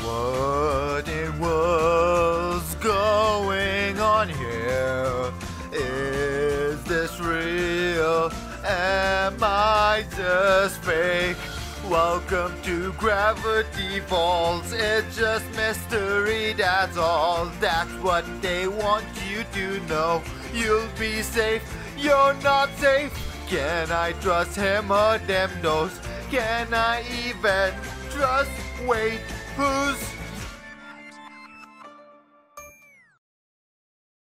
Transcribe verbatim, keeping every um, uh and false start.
What in world's going on here? Is this real? Am I just fake? Welcome to Gravity Falls. It's just mystery, that's all. That's what they want you to know. You'll be safe, you're not safe. Can I trust him or them knows? Can I even trust? Wait, who's